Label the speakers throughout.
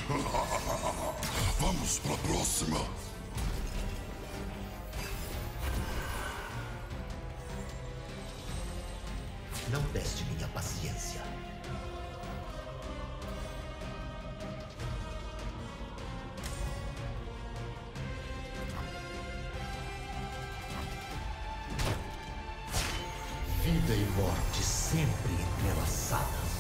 Speaker 1: Vamos pra próxima.
Speaker 2: Não teste minha paciência. Vida e morte sempre entrelaçadas.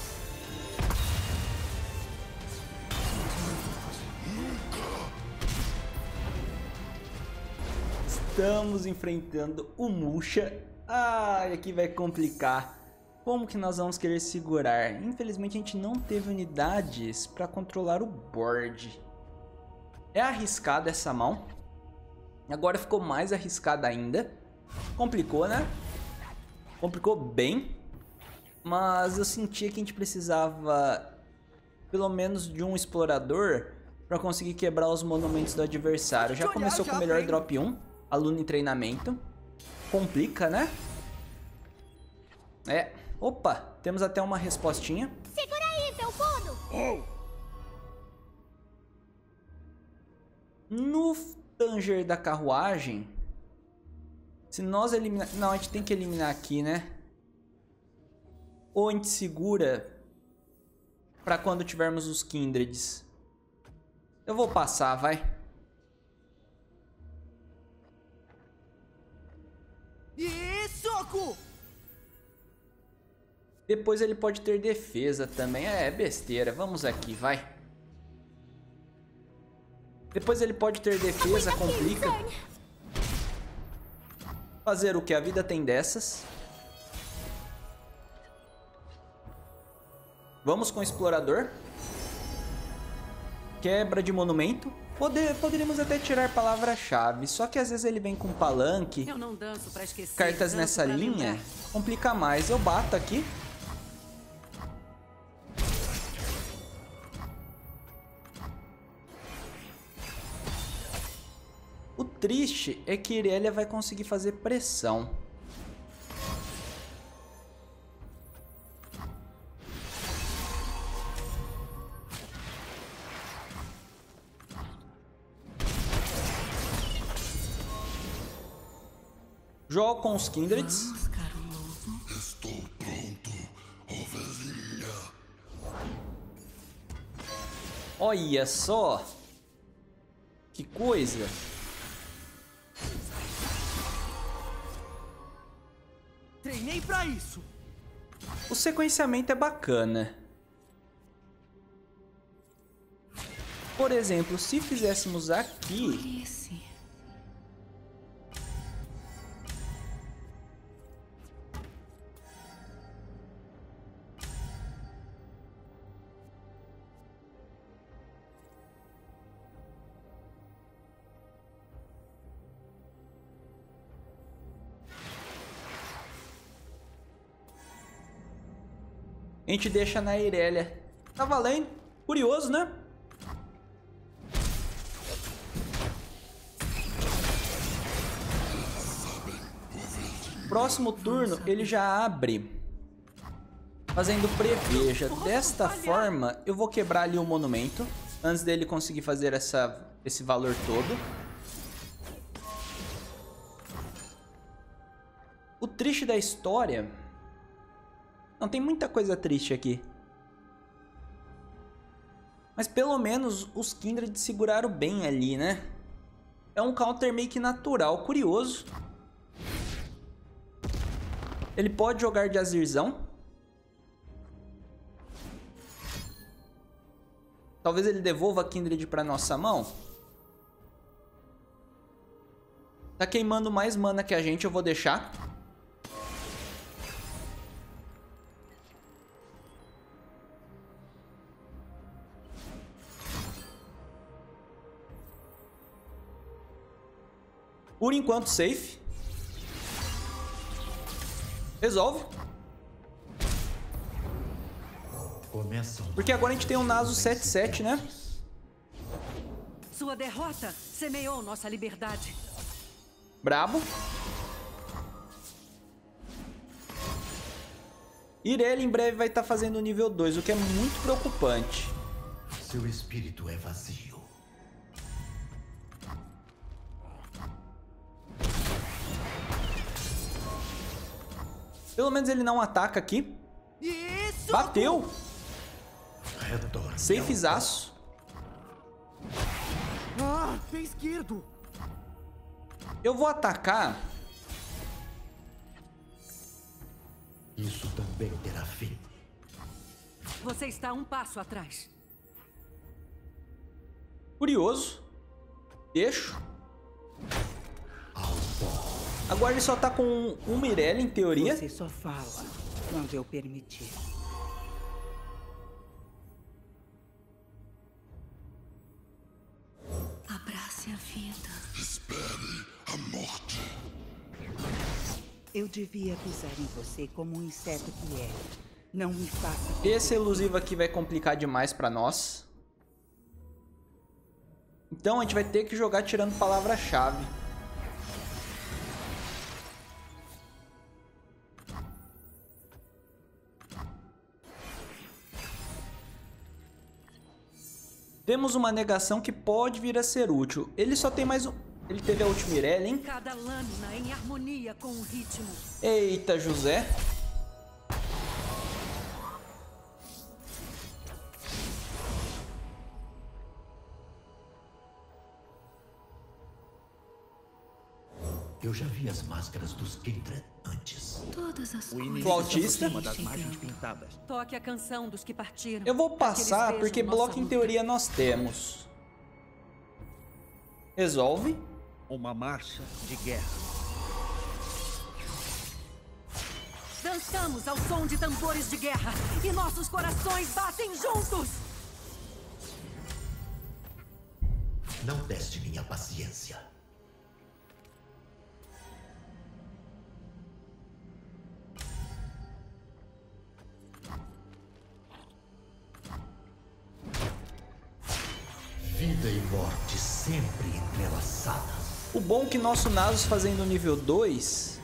Speaker 3: Estamos enfrentando o Musha. Ai, aqui vai complicar. Como que nós vamos querer segurar? Infelizmente a gente não teve unidades para controlar o board. É arriscada essa mão. Agora ficou mais arriscada ainda. Complicou, né? Complicou bem. Mas eu sentia que a gente precisava pelo menos de um explorador para conseguir quebrar os monumentos do adversário. Já começou com o melhor drop 1. Aluno em treinamento. Complica, né? É. Opa, temos até uma respostinha.
Speaker 4: Segura aí, felpudo!
Speaker 3: No Tanger da carruagem, se nós eliminar... Não, a gente tem que eliminar aqui, né? Ou a gente segura pra quando tivermos os Kindreds. Eu vou passar, vai.
Speaker 5: E soco!
Speaker 3: Depois ele pode ter defesa também. É besteira. Vamos aqui, vai. Depois ele pode ter defesa, complica. Fazer o que? A vida tem dessas. Vamos com o explorador. Quebra de monumento. Poderíamos até tirar palavra-chave. Só que às vezes ele vem com palanque.
Speaker 5: Eu não danço pra esquecer,
Speaker 3: Cartas
Speaker 5: danço
Speaker 3: nessa
Speaker 5: pra
Speaker 3: linha.
Speaker 5: lembrar.
Speaker 3: Complica mais. Eu bato aqui. O triste é que Irelia vai conseguir fazer pressão. Jogo com os Kindreds.
Speaker 5: Vamos, carinhoso.
Speaker 1: Estou pronto, ovelhinha.
Speaker 3: Olha só. Que coisa.
Speaker 5: Treinei pra isso.
Speaker 3: O sequenciamento é bacana. Por exemplo, se fizéssemos aqui...
Speaker 5: Esse.
Speaker 3: A gente deixa na Irelia. Tá valendo. Curioso, né? Próximo turno, ele já abre fazendo preveja. Desta forma, eu vou quebrar ali o monumento antes dele conseguir fazer esse valor todo. O triste da história... Não, tem muita coisa triste aqui. Mas pelo menos os Kindred seguraram bem ali, né? É um counter meio que natural, curioso. Ele pode jogar de Azirzão. Talvez ele devolva a Kindred pra nossa mão. Tá queimando mais mana que a gente, eu vou deixar. Por enquanto, safe. Resolve.
Speaker 2: Começam.
Speaker 3: Porque agora a gente tem um Nasus 7/7, né?
Speaker 5: Sua derrota semeou nossa liberdade.
Speaker 3: Brabo. Irelia em breve vai estar fazendo o nível 2, o que é muito preocupante.
Speaker 2: Seu espírito é vazio.
Speaker 3: Pelo menos ele não ataca aqui.
Speaker 5: Isso!
Speaker 3: Bateu!
Speaker 2: Retorne.
Speaker 3: Safezaço.
Speaker 5: Ah, pé esquerdo!
Speaker 3: Eu vou atacar.
Speaker 2: Isso também terá fim.
Speaker 5: Você está um passo atrás.
Speaker 3: Curioso. Deixo.
Speaker 2: Ao pó.
Speaker 3: Agora ele só tá com um Mirelle, em teoria.
Speaker 4: Você só fala quando eu permitir.
Speaker 6: Abrace a vida.
Speaker 1: Espere a morte.
Speaker 4: Eu devia pisar em você como um inseto que é. Não me faça.
Speaker 3: Esse elusivo aqui vai complicar demais pra nós. Então a gente vai ter que jogar tirando palavra-chave. Temos uma negação que pode vir a ser útil. Ele só tem mais um... Ele teve a última Mirelle, hein?
Speaker 5: Cada lâmina em harmonia com o ritmo.
Speaker 3: Eita, José.
Speaker 2: Eu já vi as máscaras dos Kindred antes.
Speaker 6: Todas as
Speaker 3: Flautista.
Speaker 5: Toque a canção dos que partiram.
Speaker 3: Eu vou
Speaker 5: para que eles
Speaker 3: passar
Speaker 5: vejam
Speaker 3: porque
Speaker 5: nossa
Speaker 3: bloco em
Speaker 5: luta.
Speaker 3: teoria nós temos. Resolve.
Speaker 7: Uma marcha de guerra.
Speaker 5: Dançamos ao som de tambores de guerra e nossos corações batem juntos.
Speaker 2: Não teste minha paciência. Vida e morte sempre entrelaçadas.
Speaker 3: O bom é que nosso Nasus fazendo nível 2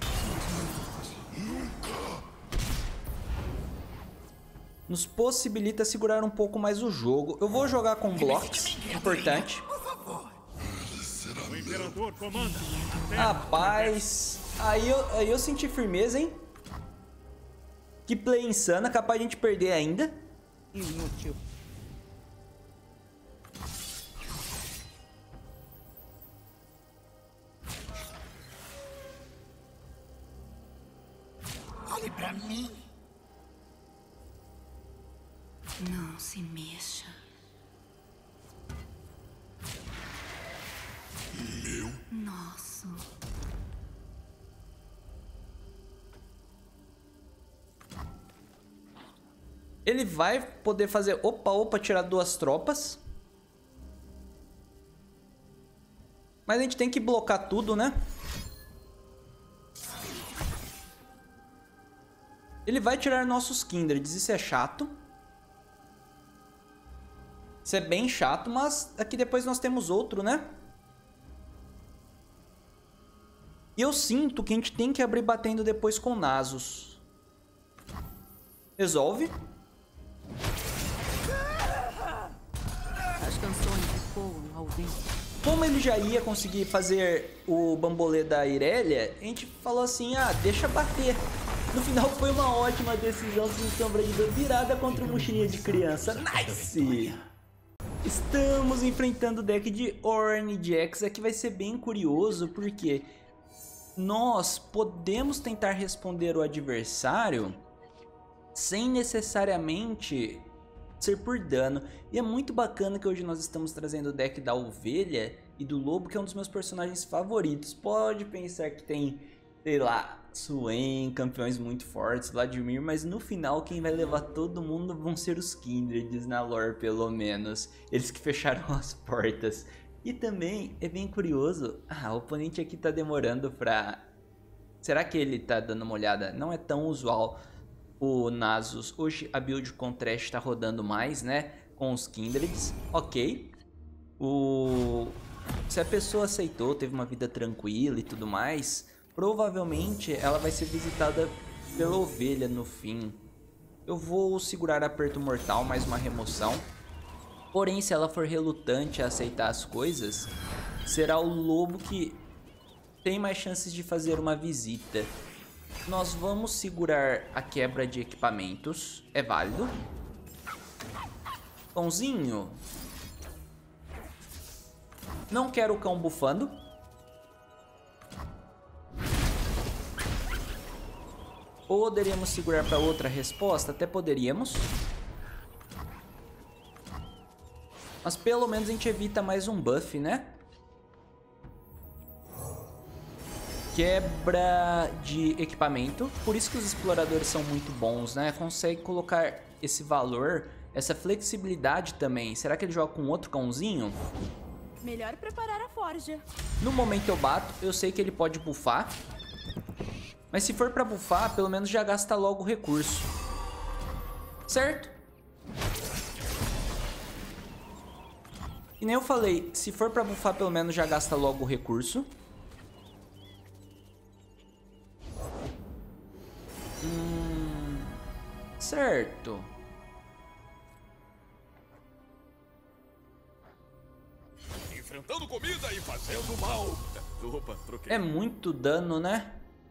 Speaker 3: nos possibilita segurar um pouco mais o jogo. Eu vou jogar com blocos, importante.
Speaker 7: O Imperador comanda.
Speaker 3: Rapaz, aí eu senti firmeza, hein? Que play insana, capaz de a gente perder ainda.
Speaker 4: Inútil.
Speaker 1: Olhe pra mim.
Speaker 6: Não se mexa.
Speaker 1: Meu?
Speaker 6: Nosso.
Speaker 3: Ele vai poder fazer opa, tirar 2 tropas. Mas a gente tem que blocar tudo, né? Ele vai tirar nossos Kindreds, isso é chato. Isso é bem chato, mas aqui depois nós temos outro, né? E eu sinto que a gente tem que abrir batendo depois com Nasus. Resolve.
Speaker 5: As canções ecoam ao vento.
Speaker 3: Como ele já ia conseguir fazer o bambolê da Irelia, a gente falou assim, ah, deixa bater. No final foi uma ótima decisão sem sombra de dúvida, virada contra o mochilinha de criança. Nice! Estamos enfrentando o deck de Ornn Jax. Aqui vai ser bem curioso porque nós podemos tentar responder o adversário sem necessariamente ser por dano. E é muito bacana que hoje nós estamos trazendo o deck da Ovelha e do Lobo, que é um dos meus personagens favoritos. Pode pensar que tem, sei lá, Swain, campeões muito fortes, Vladimir, mas no final quem vai levar todo mundo vão ser os Kindreds na lore, pelo menos. Eles que fecharam as portas. E também é bem curioso, o oponente aqui tá demorando pra... Será que ele tá dando uma olhada? Não é tão usual o Nasus. Hoje a build com Trash tá rodando mais, né? Com os Kindreds. Ok. Se a pessoa aceitou, teve uma vida tranquila e tudo mais, provavelmente ela vai ser visitada pela Ovelha no fim. Eu vou segurar aperto mortal, mais uma remoção. Porém, se ela for relutante a aceitar as coisas, será o lobo que tem mais chances de fazer uma visita. Nós vamos segurar a quebra de equipamentos. É válido. Cãozinho. Não quero o cão bufando. Poderíamos segurar para outra resposta? Até poderíamos. Mas pelo menos a gente evita mais um buff, né? Quebra de equipamento. Por isso que os exploradores são muito bons, né? Consegue colocar esse valor, essa flexibilidade também. Será que ele joga com outro cãozinho?
Speaker 5: Melhor preparar a forja.
Speaker 3: No momento eu bato, eu sei que ele pode buffar. Mas se for pra buffar, pelo menos já gasta logo o recurso. Certo? E nem eu falei, se for pra buffar, pelo menos já gasta logo o recurso. Certo.
Speaker 7: Enfrentando comida e fazendo mal. Opa, troquei.
Speaker 3: É muito dano, né?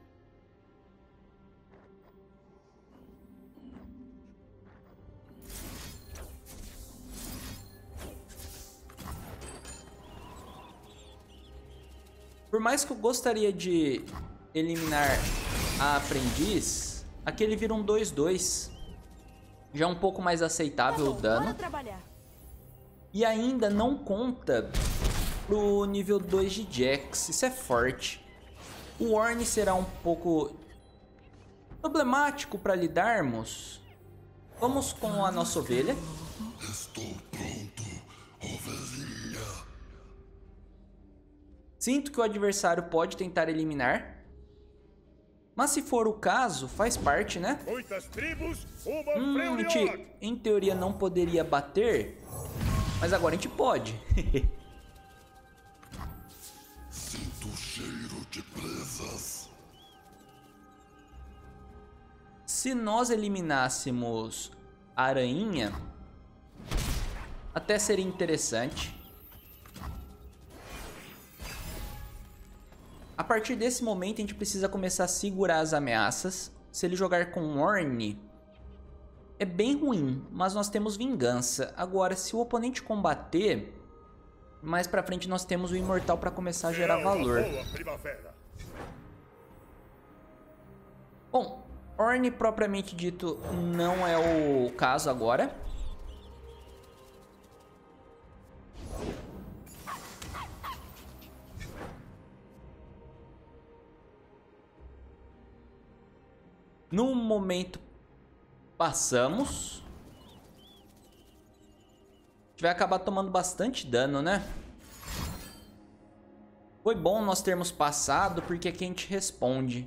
Speaker 3: Por mais que eu gostaria de eliminar a aprendiz, aqui ele vira um 2-2. Já é um pouco mais aceitável o dano.
Speaker 5: Bora trabalhar.
Speaker 3: E ainda não conta pro nível 2 de Jax. Isso é forte. O Ornn será um pouco problemático para lidarmos. Vamos com a nossa ovelha.
Speaker 1: Estou pronto, ovelhinha.
Speaker 3: Sinto que o adversário pode tentar eliminar. Mas se for o caso, faz parte, né?
Speaker 7: Muitas tribos, uma
Speaker 3: A gente, em teoria, não poderia bater. Mas agora a gente pode.
Speaker 1: Sinto o cheiro de presas.
Speaker 3: Se nós eliminássemos a aranha, até seria interessante. A partir desse momento a gente precisa começar a segurar as ameaças. Se ele jogar com Ornn, é bem ruim, mas nós temos vingança. Agora, se o oponente combater, mais pra frente nós temos o Imortal pra começar a gerar valor. Bom, Ornn propriamente dito não é o caso agora. No momento, passamos. A gente vai acabar tomando bastante dano, né? Foi bom nós termos passado, porque aqui a gente responde.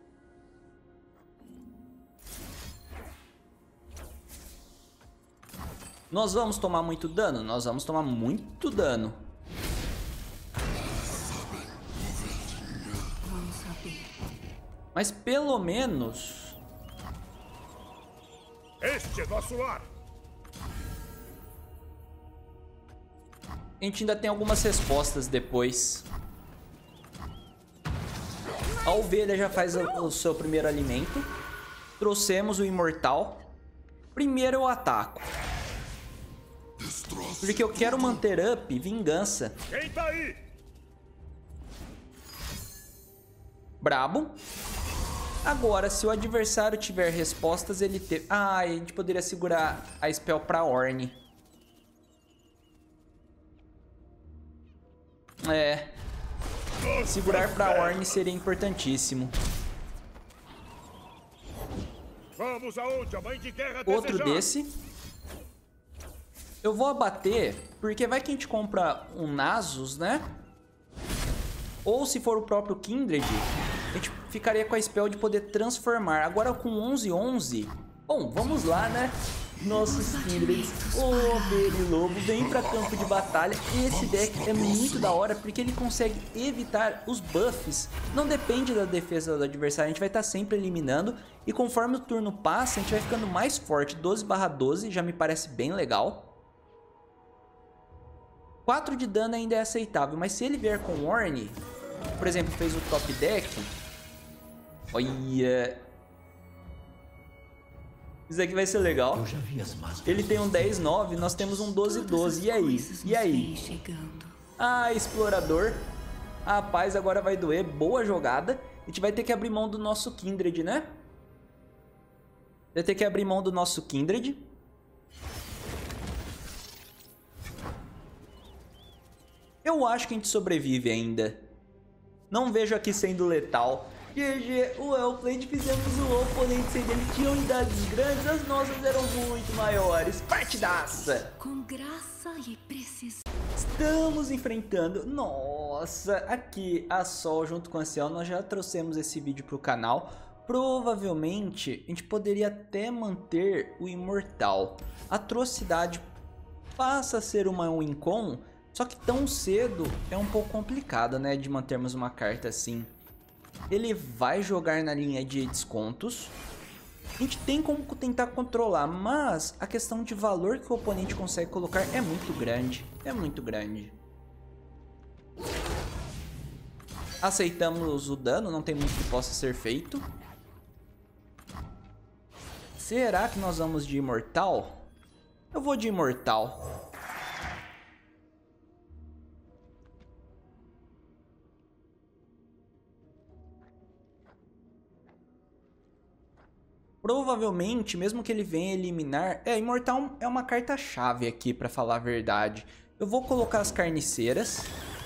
Speaker 3: Nós vamos tomar muito dano? Nós vamos tomar muito dano.
Speaker 6: Vamos saber.
Speaker 3: Mas pelo menos...
Speaker 7: Este é nosso lar.
Speaker 3: a gente ainda tem algumas respostas depois. A ovelha já faz o seu primeiro alimento. Trouxemos o imortal. Primeiro eu ataco, porque eu quero manter up vingança.
Speaker 7: Quem tá aí?
Speaker 3: Brabo. Agora, se o adversário tiver respostas, ele teve... Ah, a gente poderia segurar a spell pra Ornn. É. Segurar pra Ornn seria importantíssimo.
Speaker 7: Vamos aonde a mãe de guerra
Speaker 3: Outro
Speaker 7: desejar.
Speaker 3: desse. Eu vou abater, porque vai que a gente compra um Nasus, né? Ou se for o próprio Kindred, a gente ficaria com a spell de poder transformar. Agora com 11-11, bom, vamos lá, né? Nossos Kindreds, ovelha e lobo, vem pra campo de batalha. Esse deck é muito da hora, porque ele consegue evitar os buffs. Não depende da defesa do adversário, a gente vai estar sempre eliminando. E conforme o turno passa, a gente vai ficando mais forte. 12/12 já me parece bem legal. 4 de dano ainda é aceitável, mas se ele vier com Ornn, por exemplo, fez o top deck, olha, isso aqui vai ser legal.
Speaker 2: Eu já vi as máscaras.
Speaker 3: Ele tem um 10-9, nós temos um 12-12, e aí? E aí? Ah, explorador. Rapaz, agora vai doer, boa jogada. A gente vai ter que abrir mão do nosso Kindred, né? Vai ter que abrir mão do nosso Kindred. Eu acho que a gente sobrevive ainda. Não vejo aqui sendo letal. GG, o Hellblade, fizemos o oponente sem dele. Tinha unidades grandes, as nossas eram muito maiores. Partidaça!
Speaker 6: Com graça e precisão.
Speaker 3: Estamos enfrentando... Nossa, aqui a Sol junto com a Ciel, nós já trouxemos esse vídeo pro canal. Provavelmente a gente poderia até manter o Imortal. Atrocidade passa a ser uma win-con, só que tão cedo é um pouco complicado, né, de mantermos uma carta assim. Ele vai jogar na linha de descontos. A gente tem como tentar controlar, mas a questão de valor que o oponente consegue colocar é muito grande. É muito grande. Aceitamos o dano, não tem muito que possa ser feito. Será que nós vamos de Imortal? Eu vou de Imortal. Provavelmente, mesmo que ele venha eliminar... Imortal é uma carta-chave aqui, pra falar a verdade. Eu vou colocar as carniceiras.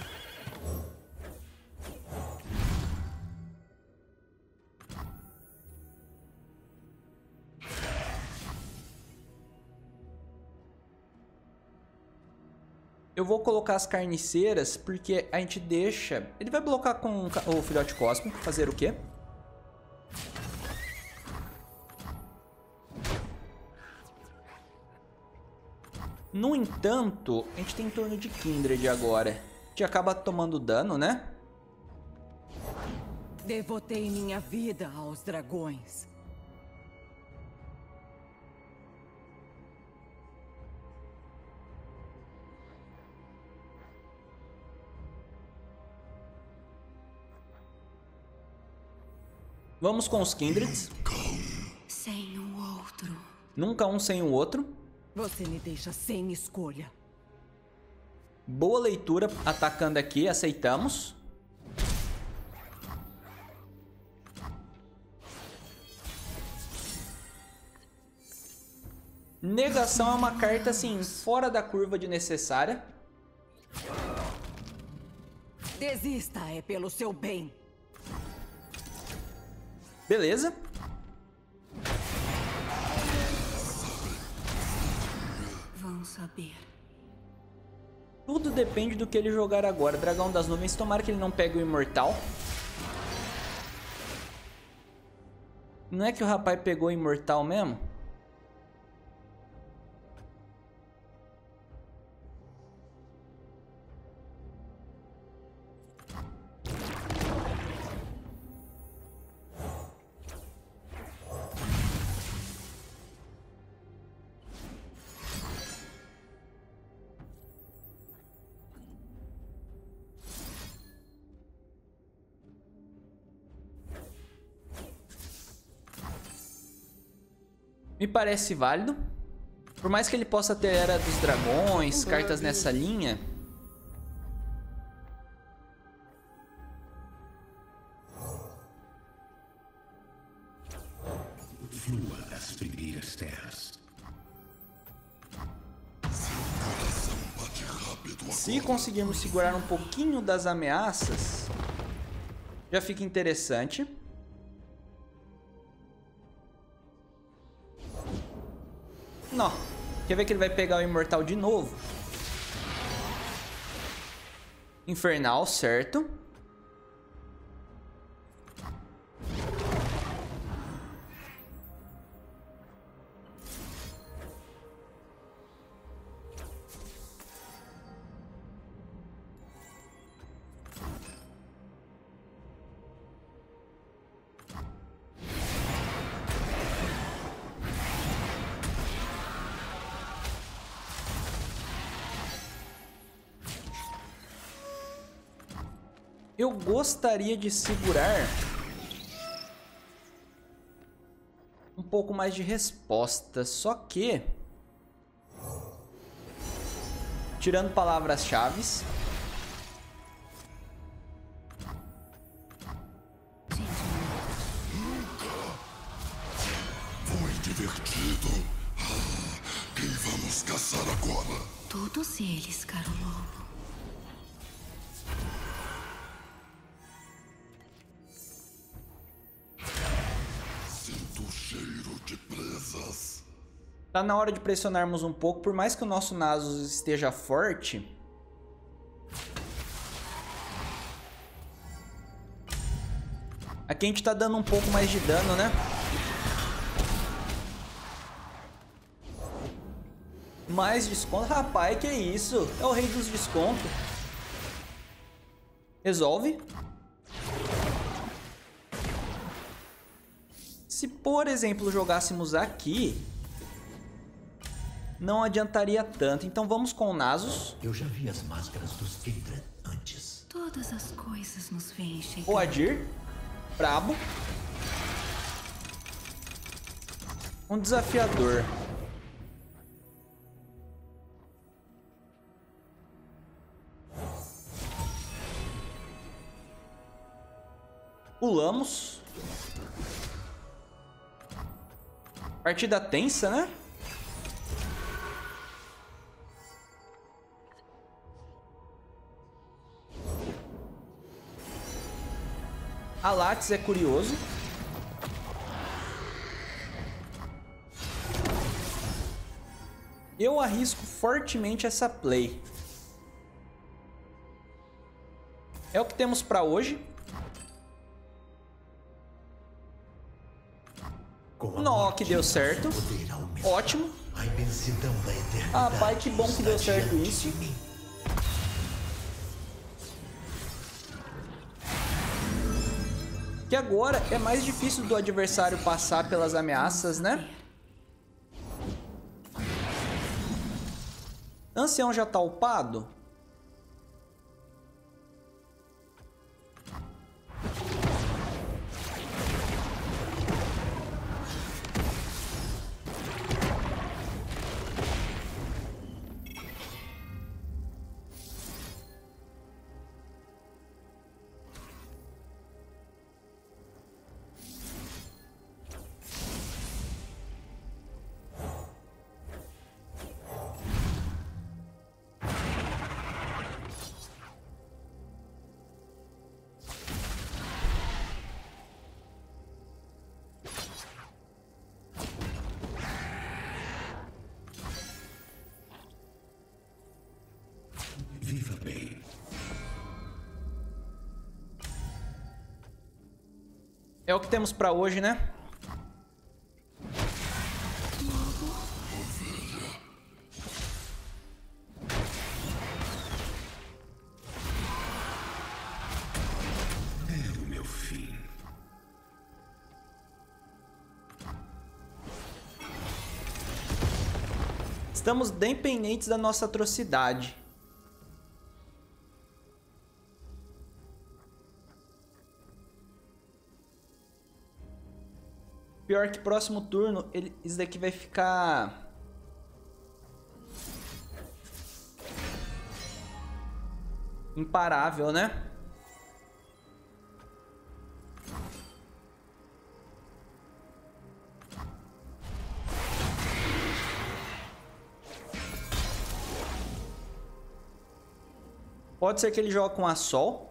Speaker 3: Eu vou colocar as carniceiras porque a gente deixa... Ele vai blocar com o filhote cósmico. Fazer o quê? No entanto, a gente tem turno de Kindred agora. A gente acaba tomando dano, né?
Speaker 5: Devotei minha vida aos dragões.
Speaker 3: Vamos com os Kindreds.
Speaker 6: Sem o outro.
Speaker 3: Nunca um sem o outro.
Speaker 5: Você me deixa sem escolha.
Speaker 3: Boa leitura atacando aqui, aceitamos. Negação é uma carta assim, fora da curva de necessária.
Speaker 5: Desista, é pelo seu bem.
Speaker 3: Beleza.
Speaker 6: Vão saber.
Speaker 3: Tudo depende do que ele jogar agora. Dragão das Nuvens, tomara que ele não pegue o Imortal. Não é que o rapaz pegou o Imortal mesmo? Me parece válido. Por mais que ele possa ter Era dos Dragões, cartas nessa linha.
Speaker 2: Flua das primeiras terras.
Speaker 3: Se conseguirmos segurar um pouquinho das ameaças, já fica interessante. Não. Quer ver que ele vai pegar o Imortal de novo? Infernal, certo. Eu gostaria de segurar um pouco mais de resposta, só que tirando palavras-chave,
Speaker 1: Foi divertido. Quem vamos caçar agora?
Speaker 6: Todos eles, caro lobo.
Speaker 1: Sinto o cheiro de presas.
Speaker 3: tá na hora de pressionarmos um pouco, por mais que o nosso Nasus esteja forte. Aqui a gente tá dando um pouco mais de dano, né? Mais desconto? Rapaz, que isso? É o rei dos descontos. Resolve. Se, por exemplo, jogássemos aqui, não adiantaria tanto. Então vamos com o Nasus.
Speaker 2: Eu já vi as máscaras dos Kindred antes.
Speaker 6: Todas as coisas nos veem chegar.
Speaker 3: O Adir. Brabo. Um desafiador. Pulamos. Partida tensa, né? A Lattes é curioso. Eu arrisco fortemente essa play. É o que temos pra hoje. Nó, que deu certo. Ótimo.
Speaker 2: A imensidão da eternidade.
Speaker 3: Ah, pai, que bom que deu certo isso. Que agora é mais difícil do adversário passar pelas ameaças, né? Ancião já tá upado?
Speaker 2: Viva bem.
Speaker 3: É o que temos pra hoje, né?
Speaker 2: É o meu fim.
Speaker 3: Estamos dependentes da nossa atrocidade. Pior que próximo turno, isso daqui vai ficar... imparável, né? Pode ser que ele jogue com a Sol.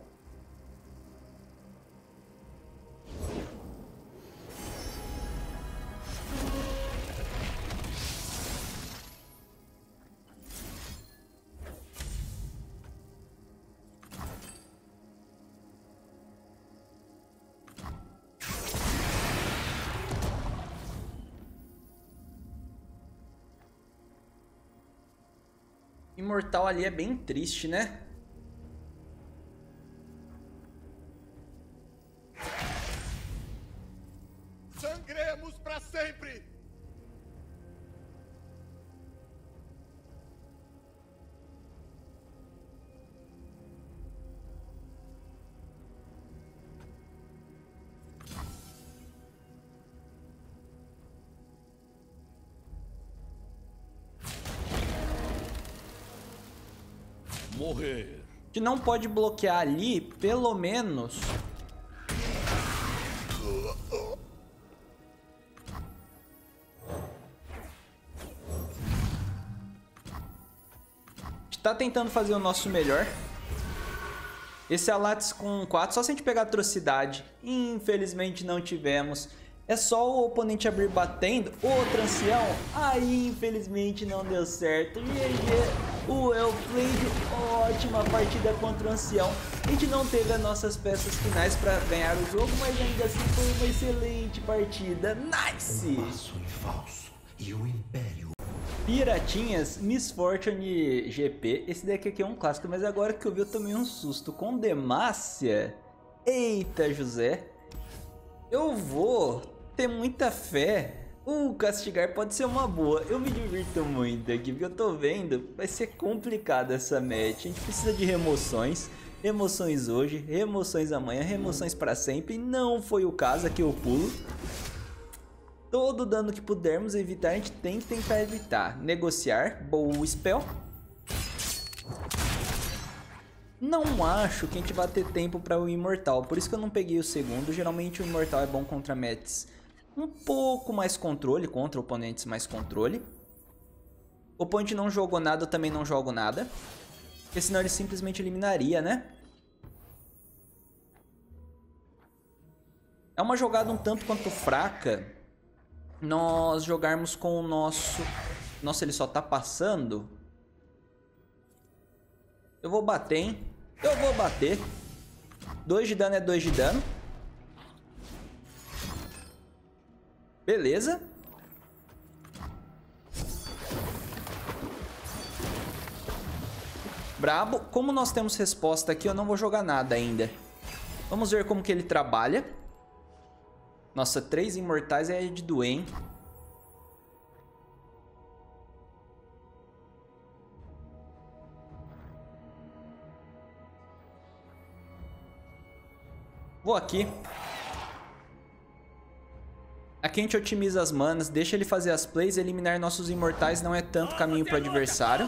Speaker 3: Imortal ali é bem triste, né?
Speaker 7: Sangremos pra sempre! morrer.
Speaker 3: A gente não pode bloquear ali, pelo menos. A gente tá tentando fazer o nosso melhor. Esse Alatis com 4, só se a gente pegar atrocidade. Infelizmente não tivemos. É só o oponente abrir batendo. Outro ancião. Aí infelizmente não deu certo. GG. O Elflade. Ótima partida contra o ancião. A gente não teve as nossas peças finais para ganhar o jogo, mas ainda assim foi uma excelente partida. Nice!
Speaker 2: Um passo em falso e o Império.
Speaker 3: Piratinhas, Miss Fortune GP. Esse daqui aqui é um clássico, mas agora que eu vi eu tomei um susto. Com Demacia. Eita, José. Eu vou ter muita fé. O castigar pode ser uma boa. Eu me divirto muito aqui, porque eu tô vendo. Vai ser complicado essa match. A gente precisa de remoções. Remoções hoje, remoções amanhã, remoções pra sempre. Não foi o caso, aqui eu pulo. Todo dano que pudermos evitar, a gente tem que tentar evitar. Negociar, boa spell. Não acho que a gente vai ter tempo para o Imortal, por isso que eu não peguei o segundo. Geralmente o Imortal é bom contra matches um pouco mais controle, contra oponentes mais controle. O oponente não jogou nada, eu também não jogo nada. Porque senão ele simplesmente eliminaria, né? É uma jogada um tanto quanto fraca nós jogarmos com o nosso... Nossa, ele só tá passando. Eu vou bater, hein? Eu vou bater. 2 de dano é 2 de dano. Beleza. Brabo. Como nós temos resposta aqui, eu não vou jogar nada ainda. Vamos ver como que ele trabalha. Nossa, 3 imortais é de doer, hein? Vou aqui. Aqui a gente otimiza as manas, deixa ele fazer as plays. Eliminar nossos imortais não é tanto caminho para o adversário.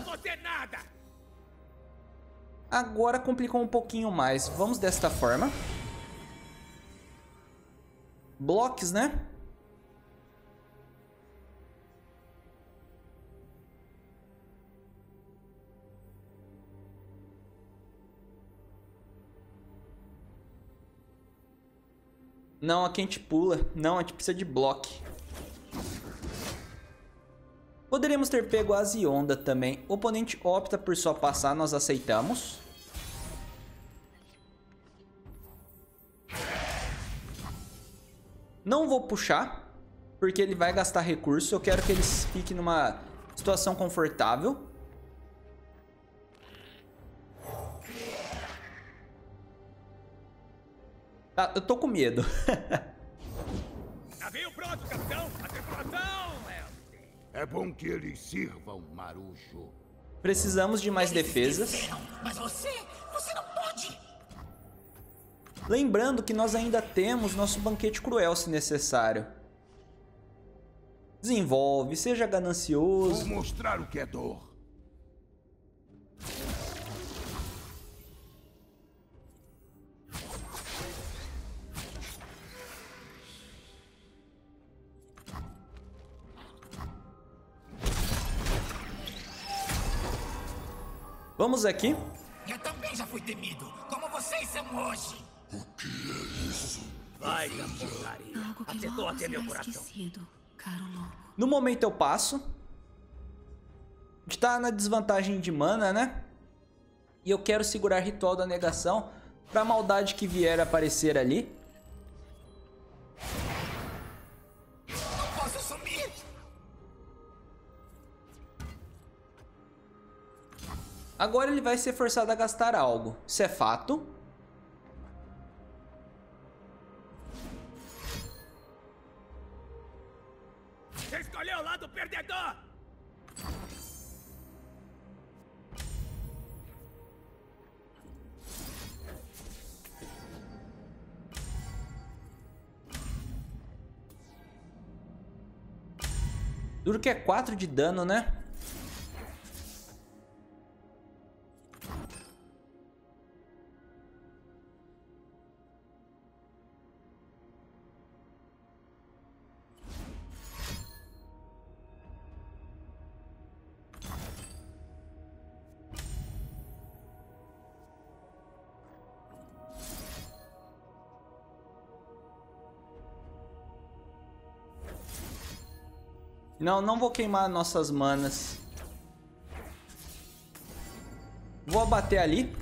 Speaker 3: Agora complicou um pouquinho mais. Vamos desta forma. Blocos, né? Não, aqui a gente pula. Não, a gente precisa de bloco. Poderíamos ter pego a Azionda também. O oponente opta por só passar, nós aceitamos. Não vou puxar, porque ele vai gastar recurso. Eu quero que eles fiquem numa situação confortável. Ah, eu tô com medo.
Speaker 7: Navio pronto, capitão! A tripulação!
Speaker 1: É bom que eles sirvam, Marujo.
Speaker 3: Precisamos de mais defesas.
Speaker 2: Mas você não pode.
Speaker 3: Lembrando que nós ainda temos nosso banquete cruel se necessário. Desenvolve, seja ganancioso.
Speaker 1: Vou mostrar o que é dor.
Speaker 3: Vamos aqui.
Speaker 2: Eu também já fui temido, como vocês são hoje.
Speaker 1: O que é isso?
Speaker 7: Vai da porcaria.
Speaker 6: Algo que
Speaker 7: Acertou
Speaker 6: logo
Speaker 7: até meu
Speaker 6: será
Speaker 7: coração.
Speaker 6: esquecido, caro lobo.
Speaker 3: No momento eu passo. A gente tá na desvantagem de mana, né? E eu quero segurar Ritual da Negação pra maldade que vier aparecer ali.
Speaker 2: Não posso sumir.
Speaker 3: Agora ele vai ser forçado a gastar algo. Isso é fato.
Speaker 7: Você escolheu o lado perdedor!
Speaker 3: Duro que é 4 de dano, né? Não vou queimar nossas manas. Vou abater ali.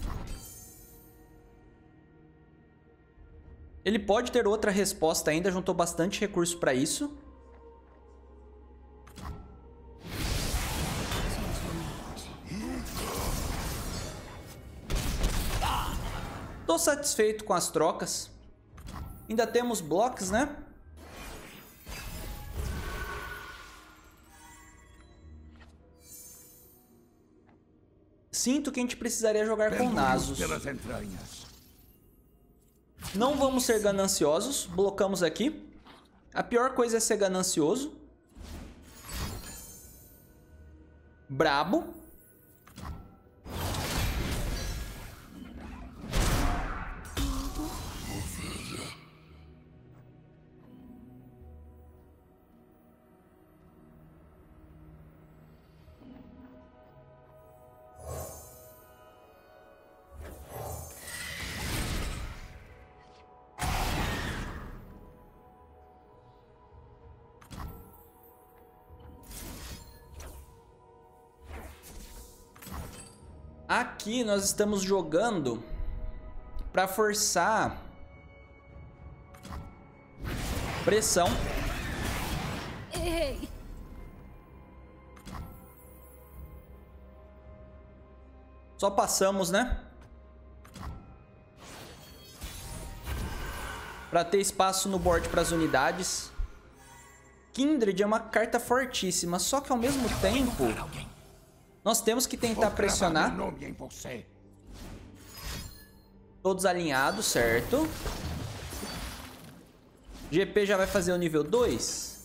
Speaker 3: Ele pode ter outra resposta ainda, juntou bastante recurso pra isso. Tô satisfeito com as trocas. Ainda temos blocos, né? Sinto que a gente precisaria jogar com Nasus.
Speaker 1: Pelas entranhas.
Speaker 3: Não vamos ser gananciosos. Blocamos aqui. A pior coisa é ser ganancioso. Brabo. Aqui nós estamos jogando para forçar pressão.
Speaker 6: Ei!
Speaker 3: Só passamos, né? Para ter espaço no board para as unidades. Kindred é uma carta fortíssima, só que ao mesmo tempo nós temos que tentar pressionar. Todos alinhados, certo? GP já vai fazer o nível 2.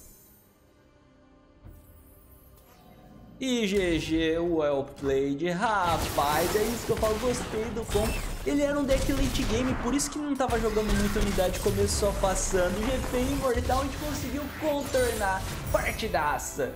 Speaker 3: E GG, well played. Rapaz, é isso que eu falo, gostei do combo. Ele era um deck late game, por isso que não tava jogando muita unidade, começou passando. GP imortal, a gente conseguiu contornar. Partidaça!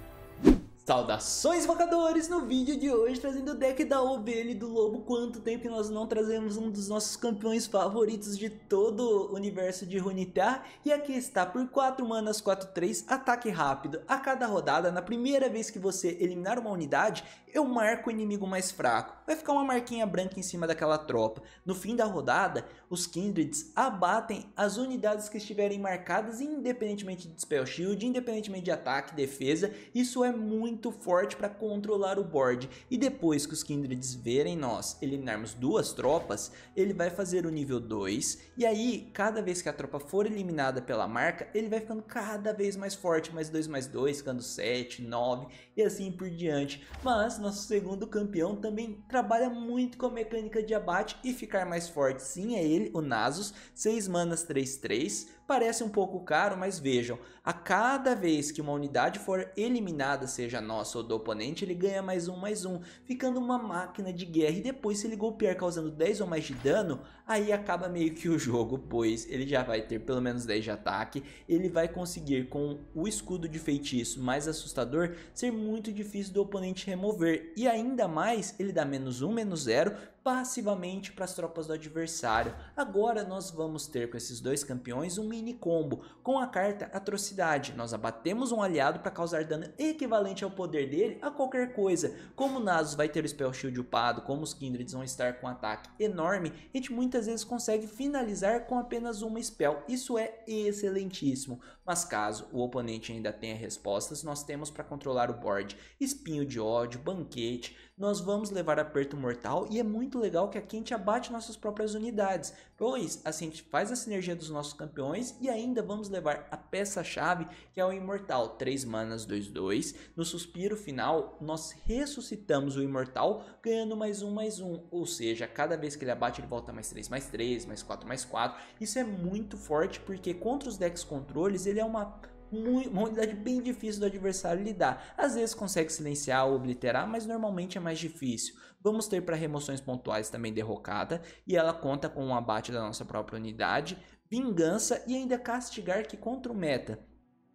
Speaker 3: Saudações, invocadores! No vídeo de hoje, trazendo o deck da ovelha e do lobo. Quanto tempo que nós não trazemos um dos nossos campeões favoritos de todo o universo de Runeterra. E aqui está, por 4 manas, 4/3, ataque rápido. A cada rodada, na primeira vez que você eliminar uma unidade, eu marco o inimigo mais fraco. Vai ficar uma marquinha branca em cima daquela tropa. No fim da rodada, os Kindreds abatem as unidades que estiverem marcadas, independentemente de Spell Shield, independentemente de ataque, defesa. Isso é muito forte para controlar o board. E depois que os Kindreds verem nós eliminarmos 2 tropas, ele vai fazer o nível 2. E aí, cada vez que a tropa for eliminada pela marca, ele vai ficando cada vez mais forte. Mais 2/2, ficando 7, 9 e assim por diante. Mas nosso segundo campeão também trabalha muito com a mecânica de abate e ficar mais forte. Sim, é ele, o Nasus. 6 manas, 3/3. Parece um pouco caro, mas vejam, a cada vez que uma unidade for eliminada, seja nossa ou do oponente, ele ganha mais um, ficando uma máquina de guerra. E depois, se ele golpear causando 10 ou mais de dano, aí acaba meio que o jogo, pois ele já vai ter pelo menos 10 de ataque. Ele vai conseguir, com o escudo de feitiço mais assustador, ser muito difícil do oponente remover. E ainda mais, ele dá -1, -0 passivamente para as tropas do adversário. Agora nós vamos ter com esses 2 campeões um mini combo com a carta Atrocidade. Nós abatemos um aliado para causar dano equivalente ao poder dele a qualquer coisa. Como o Nasus vai ter o Spell Shield upado, como os Kindreds vão estar com um ataque enorme, a gente muitas vezes consegue finalizar com apenas uma Spell. Isso é excelentíssimo. Mas caso o oponente ainda tenha respostas, nós temos para controlar o board Espinho de Ódio, Banquete. Nós vamos levar Aperto Mortal e é muito legal que aqui a gente abate nossas próprias unidades, pois assim a gente faz a sinergia dos nossos campeões e ainda vamos levar a peça-chave, que é o Imortal. 3 manas, 2/2. No suspiro final, nós ressuscitamos o Imortal, ganhando mais um. Ou seja, cada vez que ele abate, ele volta +3/3, +4/4. Isso é muito forte, porque contra os decks controles, ele é uma unidade bem difícil do adversário lidar. Às vezes consegue silenciar ou obliterar, mas normalmente é mais difícil. Vamos ter para remoções pontuais também Derrocada, e ela conta com um abate da nossa própria unidade, Vingança e ainda Castigar, que contra o meta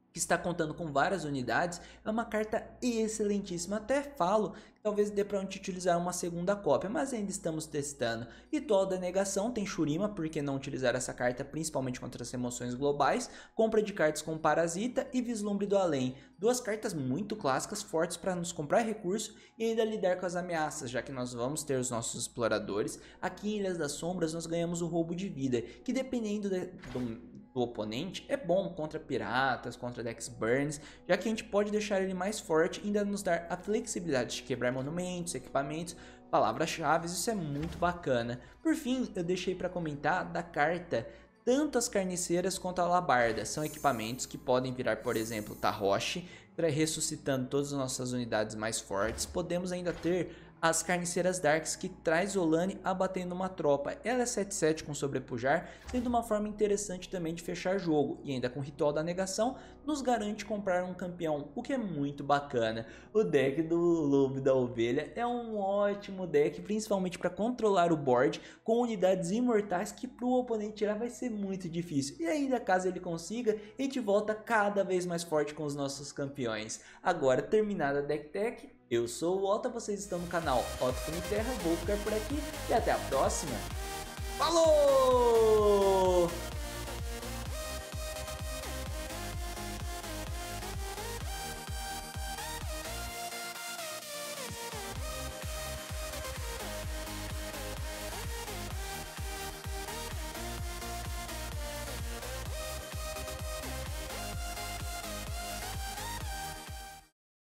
Speaker 3: que está contando com várias unidades, é uma carta excelentíssima. Até falo que talvez dê para a gente utilizar uma segunda cópia, mas ainda estamos testando. Ritual da Negação tem Shurima, por que não utilizar essa carta principalmente contra as remoções globais, compra de cartas com Parasita e Vislumbre do Além. Duas cartas muito clássicas, fortes para nos comprar recurso e ainda lidar com as ameaças, já que nós vamos ter os nossos exploradores. Aqui em Ilhas das Sombras nós ganhamos o roubo de vida, que dependendo do oponente é bom contra piratas, contra decks burns, já que a gente pode deixar ele mais forte e ainda nos dar a flexibilidade de quebrar monumentos, equipamentos, palavras-chave. Isso é muito bacana. Por fim, eu deixei para comentar da carta tanto as Carniceiras quanto a Alabarda. São equipamentos que podem virar, por exemplo, Taroshi, ressuscitando todas as nossas unidades mais fortes. Podemos ainda ter as Carniceiras Darks, que traz Olani abatendo uma tropa. Ela é 7/7 com sobrepujar, sendo uma forma interessante também de fechar jogo. E ainda com Ritual da Negação, nos garante comprar um campeão, o que é muito bacana. O deck do Lobo da Ovelha é um ótimo deck, principalmente para controlar o board com unidades imortais, que para o oponente tirar vai ser muito difícil. E ainda caso ele consiga, a gente volta cada vez mais forte com os nossos campeões. Agora, terminada a deck tech, eu sou o Otto, vocês estão no canal Otto Finiterra, vou ficar por aqui e até a próxima. Falou!